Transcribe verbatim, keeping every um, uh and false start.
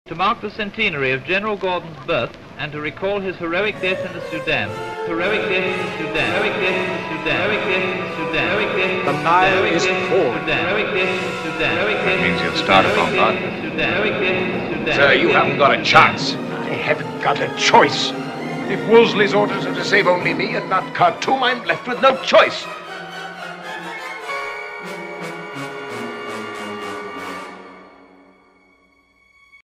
To mark the centenary of General Gordon's birth and to recall his heroic death in the Sudan. Heroic death in the Sudan. Heroic death in the Sudan. Heroic death in the Sudan. Heroic death in the Sudan. The Nile is full. Heroic death in the Sudan. That means you'll start a bombard. Heroic death in the Sudan. Sir, you haven't got a chance. I haven't got a choice. If Wolseley's orders are to save only me and not Khartoum, I'm left with no choice.